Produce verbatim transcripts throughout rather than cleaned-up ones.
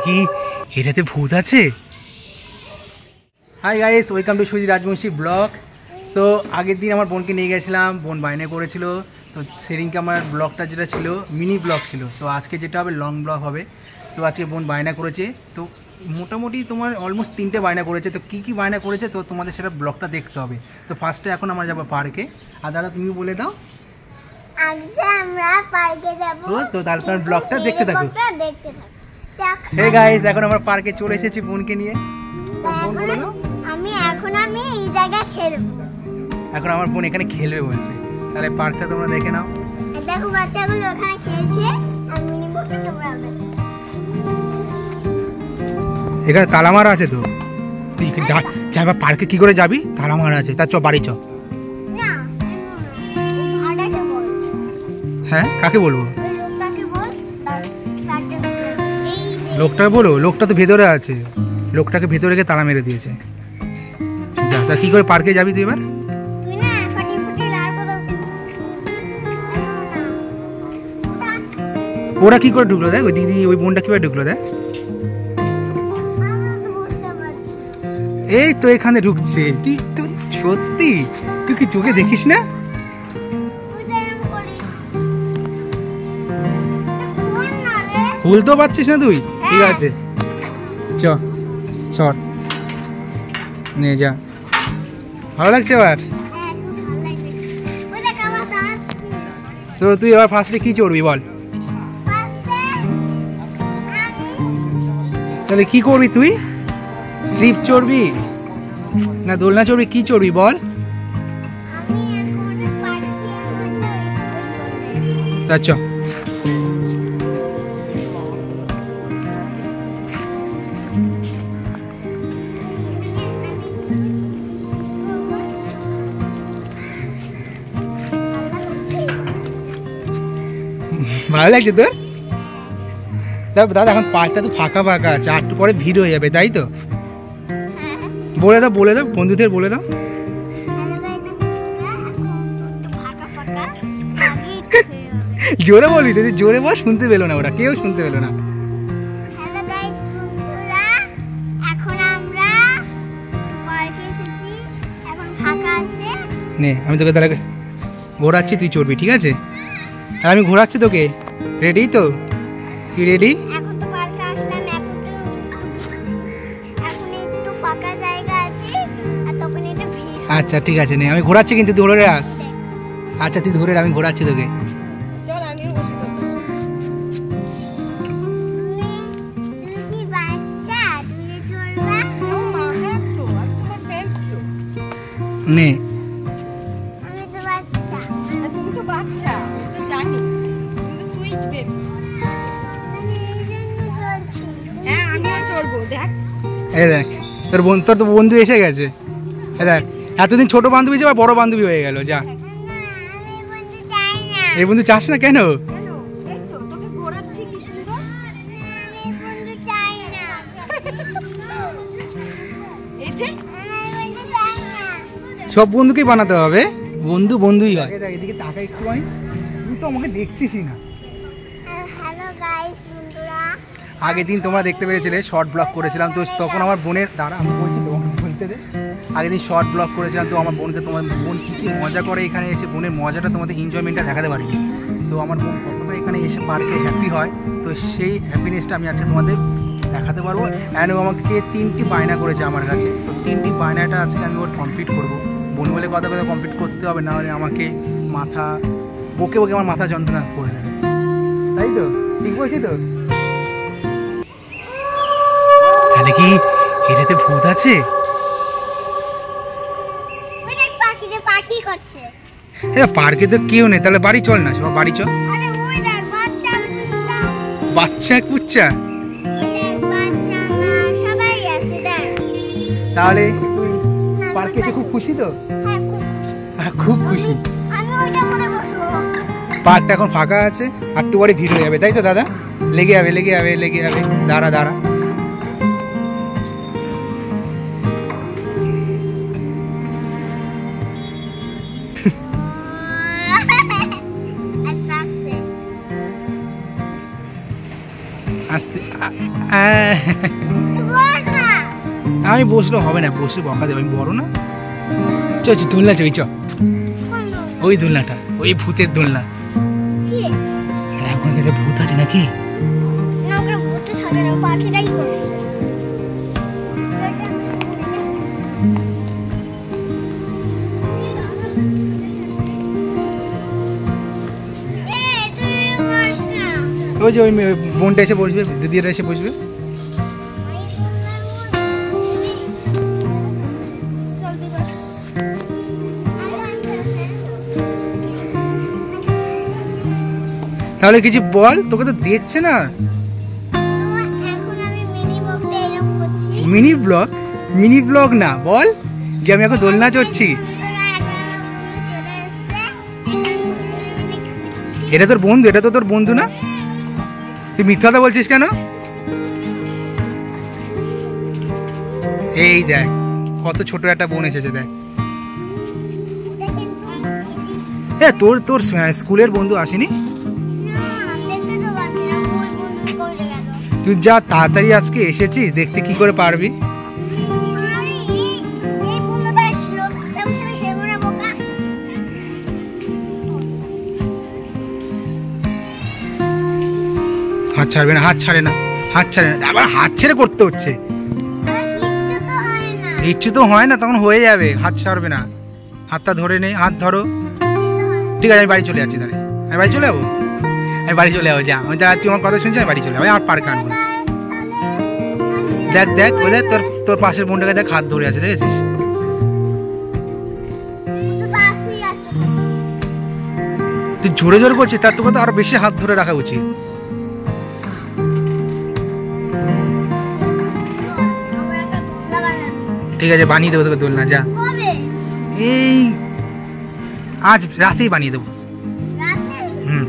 কি এটাতে ভূত আছে? হাই গাইস, ওয়েলকাম টু সুজি রাজবংশী ব্লগ। সো আগের দিন আমার বোনকে নিয়ে গেছিলাম, বোন বায়না করেছিল, তো সেদিনকে আমার ব্লগটা যেটা ছিল মিনি ব্লগ ছিল, তো আজকে যেটা হবে লং ব্লগ হবে। তো আজকে বোন বায়না করেছে, তো মোটামুটি তোমার অলমোস্ট তিনটে বায়না করেছে, তো কী কী বায়না করেছে তো তোমাদের সেটা ব্লগটা দেখতে হবে। তো ফার্স্টে এখন আমরা যাবো পার্কে। আর দাদা তুমি বলে দাও। আজকে আমরা পার্কে যাব, তো তাহলে তোমার ব্লগটা দেখতে থাকো। দেখতে থাকো। হে গাইস, এখন আমরা পার্কে চলে এসেছি বোনকে নিয়ে। বোন বলে দাও। আমি এখন আমি এই জায়গায় খেলবো। এখন আমার বোন এখানে খেলবে বলছে, তাহলে পার্কটা তোমরা দেখে নাও। দেখো বাচ্চাগুলো ওখানে খেলছে, আর মিনি বোটে তোমরা দেখো। এখানে তালা মারা আছে, তো তুই যাবা পার্কে কি করে যাবি? তালা মারা আছে, তার চ বাড়ি চ। না ভাড়াটা বল। হ্যাঁ, কাকে বলবো? ওই লোকটাকে বল, তার তারটা এই যে লোকটা বলো, লোকটা তো ভেতরে আছে, লোকটাকে ভেতরে রেখে তালা মেরে দিয়েছে। যা, তা কি করে পার্কে যাবি তুই এবার? তুই না ফাটি ফুটি লাল করে। ওরা কি করে ঢুকলো দেখ, ওই দিদি ওই বোনটা কিভাবে ঢুকলো দেখ। এই তো এখানে ঢুকছে। তুই তুই সত্যি তুই কি চোখে দেখিস না? ভুলতেও পারছিস না তুই? ঠিক আছে, চ সর নে যা। ভালো লাগছে এবার? তো তুই এবার ফার্স্টে কি চড়বি বল? তাহলে কি করবি তুই? স্লিপ চড়বি না দোলনা চড়বি, কি চড়বি বল? আচ্ছা ভালো লাগছে তোর? দাদা এখন পার্কটা তো ফাঁকা ফাঁকা আছে, আর একটু পরে ভিড় হয়ে যাবে, তাই তো? বলে দাও বলে দাও বন্ধুদের বলে দাও। জোরে বলবি, তুই জোরে বল, শুনতে পেলো না ওরা, কেউ শুনতে পেলো না। নে আমি তোকে তাহলে ঘোরাচ্ছি, তুই চড়বি, ঠিক আছে? আর আমি ঘোরাচ্ছি তোকে, রেডি তো? কি রেডি? আচ্ছা ঠিক আছে, নে আমি ঘোরাচ্ছি, কিন্তু ধরে রাখ। আচ্ছা তুই ধরে রাখ, আমি ঘোরাচ্ছি তোকে। নে দেখ তোর বোন, তোর তো বন্ধু এসে গেছে। দেখ এতদিন ছোট বান্ধবী ছিল, বড় বান্ধবী হয়ে গেল। যা, এই বন্ধু চাস না কেন? সব বন্ধুকেই বানাতে হবে, বন্ধু বন্ধুই হয়। এদিকে টাকা একটু হয়, তুই তো আমাকে দেখছিসই না। আগের দিন তোমরা দেখতে পেয়েছিলে শর্ট ব্লগ করেছিলাম, তো তখন আমার বোনের দ্বারা আমি বলছি তোমাকে বলতে দে। আগের দিন শর্ট ব্লগ করেছিলাম, তো আমার বোনকে, তোমার বোন কী কী মজা করে এখানে এসে, বোনের মজাটা তোমাদের এনজয়মেন্টটা দেখাতে পারিনি। তো আমার বোন কতটা এখানে এসে পার্কে হ্যাপি হয়, তো সেই হ্যাপিনেসটা আমি আজকে তোমাদের দেখাতে পারবো। অ্যান্ড ও আমাকে তিনটি বায়না করেছে আমার কাছে, তো তিনটি বায়নাটা আজকে আমি ওর কমপ্লিট করবো। বোন বলে কথা কথা কমপ্লিট করতে হবে, না হলে আমাকে মাথা বকে বকে আমার মাথা যন্ত্রণা করে দেবে, তাই তো? ঠিক বলছি তো? তাহলে কি এটাতে ভূত আছে? পার্কে তো কেউ নেই, তাহলে বাড়ি চল না, সব বাড়ি চল। বাচ্চা কুচ্চা তাহলে তুই পার্কে এসে খুব খুশি তো? খুব খুশি। পার্কটা এখন ফাঁকা আছে, আর একটু পরে ভিড় হয়ে যাবে, তাই তো দাদা? লেগে যাবে লেগে যাবে লেগে যাবে দাঁড়া দাঁড়া। আস্তে আমি বসলে হবে না, বসে বকা দেবে, আমি বড় না। চ চ দোলনা চই চ, ওই দোলনাটা, ওই ভূতের দোলনা। এখন এখানে ভূত আছে নাকি? ওই যে ওই বোনটা এসে বসবে, দিদিরা এসে বসবে। তাহলে কিছু বল, তোকে তো দেখছে না। মিনি ব্লগ, মিনি ব্লগ না, বল যে আমি এখন দোলনা চড়ছি। এটা তোর বন্ধু, এটা তো তোর বন্ধু না? তুই মিথ্যা কথা বলছিস কেন? এই দেখ কত ছোট একটা বোন এসেছে, দেখ। এ তোর তোর স্কুলের বন্ধু আসেনি? তুই যা তাড়াতাড়ি আজকে এসেছিস, দেখতে কি করে পারবি? হাত ছাড়বে না, হাত ছাড়ে না, হাত ছাড়ে না, আবার হাত ছেড়ে করতে হচ্ছে। ইচ্ছে তো হয় না, তখন হয়ে যাবে, হাত ছাড়বে না। হাতটা ধরে নে, হাত ধরো। ঠিক আছে আমি বাড়ি চলে যাচ্ছি, তাহলে আমি বাড়ি চলে যাবো, আমি বাড়ি চলে যাবো। যা, আমি তুই আমার কথা শুনছি, আমি বাড়ি চলে যাবো, আর পার্কে আনবো না। দেখ দেখ ওই দেখ তোর তোর পাশের বোনটাকে দেখ, হাত ধরে আছে, দেখেছিস? তুই জোরে জোরে করছিস, তার তোকে তো আরো বেশি হাত ধরে রাখা উচিত। ঠিক আছে বানিয়ে দেবো তোকে দোলনা, যা। এই আজ রাতেই বানিয়ে দেবো। হুম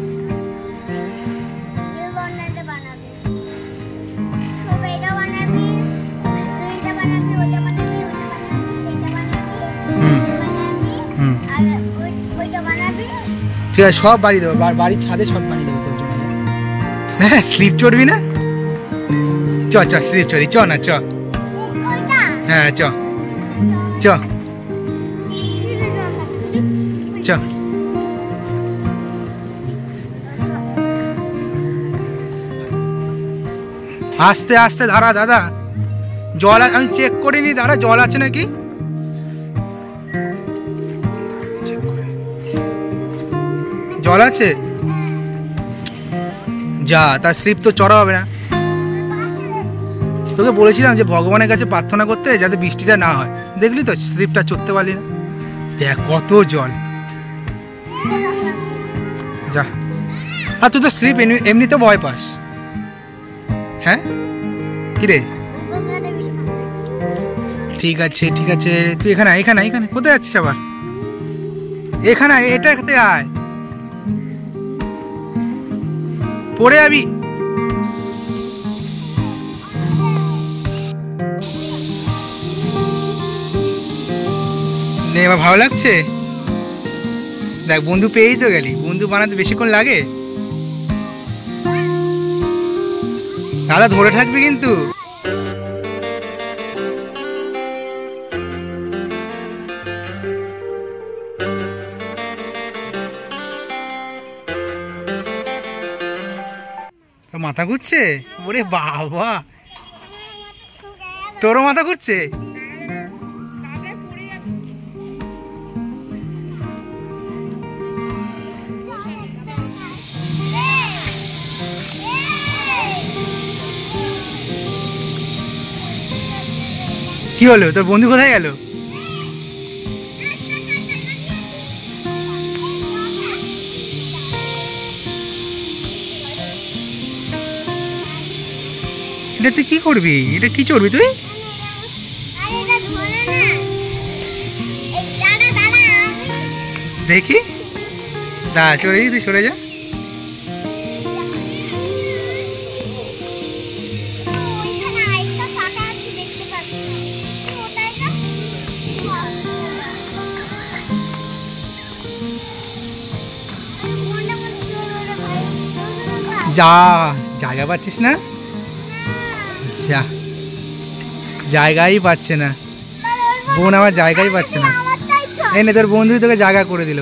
ঠিক আছে সব বাড়ি দেবো, বাড়ির ছাদে সব বানিয়ে দেবো তোর জন্য। হ্যাঁ স্লিপ চড়বি না? চ চ স্লিপ চড়ি, চ না চ। হ্যাঁ চ চ চ। আস্তে আস্তে ধারা দাদা, জল আমি চেক করিনি দাদা, জল আছে নাকি? জল আছে? যা, তার স্লিপ তো চড়া হবে না। তোকে বলেছিলাম যে ভগবানের কাছে প্রার্থনা করতে যাতে বৃষ্টিটা না হয়, দেখলি তো স্লিপটা চড়তে পারলি না। দেখ কত জল, যা। আর তুই তো স্লিপ এমনিতে ভয় পাস। হ্যাঁ কিরে? ঠিক আছে ঠিক আছে, তুই এখানে আয়, এখানে এখানে কোথায় যাচ্ছিস আবার? এখানে এটা কোথায় আয়, পড়ে যাবি। নে এবার ভালো লাগছে? দেখ বন্ধু পেয়েই তো গেলি, বন্ধু বানাতে বেশিক্ষণ লাগে? দাদা ধরে থাকবি কিন্তু। মাথা ঘুরছে? ওরে বাবা, তোরও মাথা ঘুরছে? কি হলো, তোর বন্ধু কোথায় গেল? এটা তুই কি করবি? এটা কি চড়বি তুই? দেখি দা, চড়ে তুই সরে যা। যা জায়গা পাচ্ছিস না, যা জায়গাই পাচ্ছে না বোন, আমার জায়গাই পাচ্ছে না। এই নে তোর বন্ধু তোকে জায়গা করে দিল।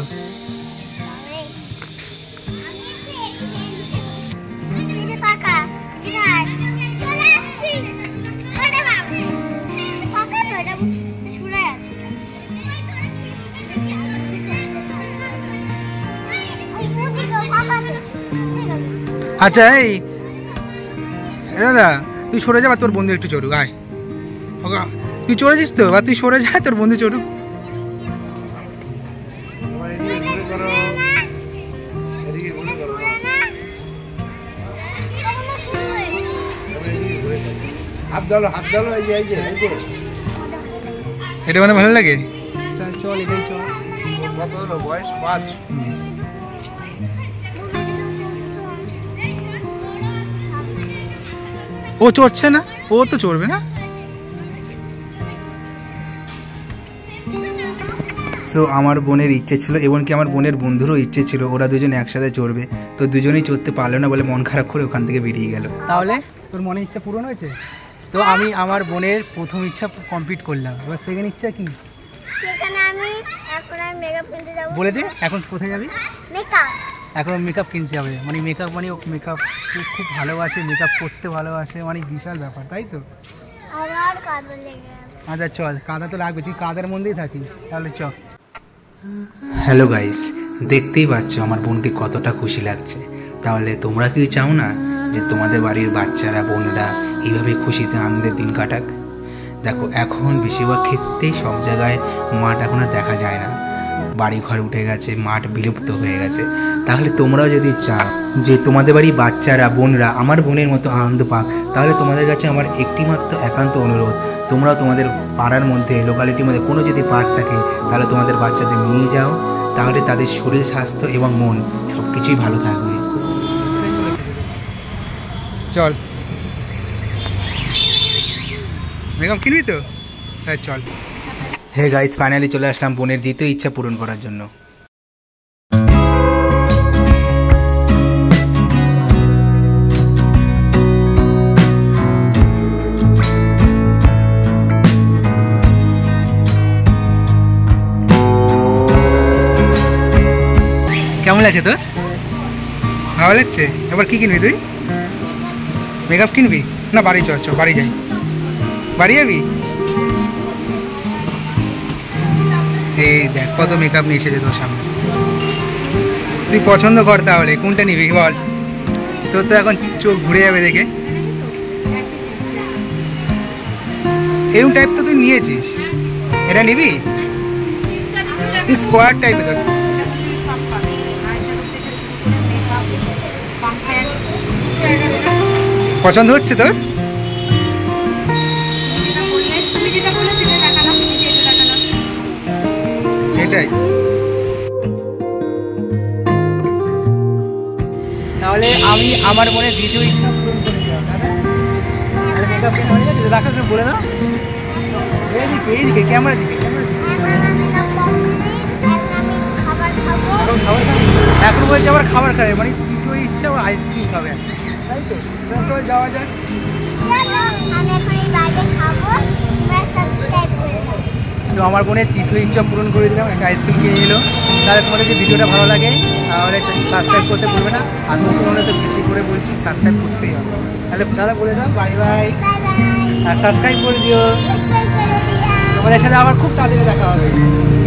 আচ্ছা এই দাদা তুই সরে যা, বা তোর বন্ধু একটু চড়ুক। আয় তুই চড়েছিস তো, বা তুই সরে যা, তোর বন্ধু চড়ুক। এটা মানে ভালো লাগে, চল চল এটাই চল। বয়স পাঁচ। ও চড়ছে না, ও তো চড়বে না। সো আমার বোনের ইচ্ছে ছিল, এবং কি আমার বোনের বন্ধুরও ইচ্ছে ছিল ওরা দুজনে একসাথে চড়বে, তো দুজনেই চড়তে পারলো না বলে মন খারাপ করে ওখান থেকে বেরিয়ে গেল। তাহলে তোর মনের ইচ্ছা পূরণ হয়েছে। তো আমি আমার বোনের প্রথম ইচ্ছা কমপ্লিট করলাম, এবার সেকেন্ড ইচ্ছা কি? সেখানে আমি এখন আমি মেকআপ কিনতে যাব। বলে দে এখন কোথায় যাবি? মেকআপ। এখন মেকআপ কিনতে যাবে, মানে মেকআপ মানে ও মেকআপ খুব ভালোবাসে, মেকআপ করতে ভালোবাসে, মানে বিশাল ব্যাপার, তাই তো? আবার কাদা লেগে গেছে। আচ্ছা চল, কাদা তো লাগবে, তুই কাদার মধ্যেই থাকি, তাহলে চল। হ্যালো গাইস, দেখতেই পাচ্ছ আমার বোনকে কতটা খুশি লাগছে। তাহলে তোমরা কি চাও না যে তোমাদের বাড়ির বাচ্চারা বোনরা এইভাবে খুশিতে আনন্দের দিন কাটাক? দেখো এখন বেশিরভাগ ক্ষেত্রেই সব জায়গায় মাঠ এখন আর দেখা যায় না, বাড়ি ঘর উঠে গেছে, মাঠ বিলুপ্ত হয়ে গেছে। তাহলে তোমরাও যদি চাও যে তোমাদের বাড়ির বাচ্চারা বোনরা আমার বোনের মতো আনন্দ পাক, তাহলে তোমাদের কাছে আমার একটিমাত্র একান্ত অনুরোধ, তোমরাও তোমাদের পাড়ার মধ্যে লোকালিটির মধ্যে কোনো যদি পার্ক থাকে তাহলে তোমাদের বাচ্চাদের নিয়ে যাও, তাহলে তাদের শরীর স্বাস্থ্য এবং মন সব কিছুই ভালো থাকবে। চল মেকআপ কিনবি তো, হ্যাঁ চল। হে গাইস, ফাইনালি চলে আসলাম বোনের দ্বিতীয় ইচ্ছা পূরণ করার জন্য। কেমন লাগছে তোর? ভালো লাগছে? এবার কি কিনবি তুই? মেকআপ কিনবি না বাড়ি চ চ বাড়ি যাই, বাড়ি যাবি? এই দেখ কত মেকআপ নিয়ে এসেছে তোর সামনে, তুই পছন্দ কর তাহলে কোনটা নিবি বল। তোর তো এখন চোখ ঘুরে যাবে দেখে, এরকম টাইপ তো তুই নিয়েছিস, এটা নিবি? তুই স্কোয়ার টাইপের তোর পছন্দ হচ্ছে তোর? এটাই তাহলে আমি আমার মনে দ্বিতীয় ইচ্ছা পূরণ করে দিলাম। দাদা বলে দাও ক্যামেরা দিকে, এখন বলছে আবার খাবার খাবে, মানে দ্বিতীয় ইচ্ছা ও আইসক্রিম খাবে, তাই তো? চল যাওয়া যায়। তো আমার বোনের তৃতীয় ইচ্ছা পূরণ করে দিলাম, একটা আইসক্রিম কিনে নিল। তাহলে তোমাদের যদি ভিডিওটা ভালো লাগে তাহলে সাবস্ক্রাইব করতে ভুলবে না, আর নতুন হলে তো বেশি করে বলছি সাবস্ক্রাইব করতেই হবে। তাহলে দাদা বলে দাও বাই বাই, আর সাবস্ক্রাইব করে দিও। তোমাদের সাথে আবার খুব তাড়াতাড়ি দেখা হবে।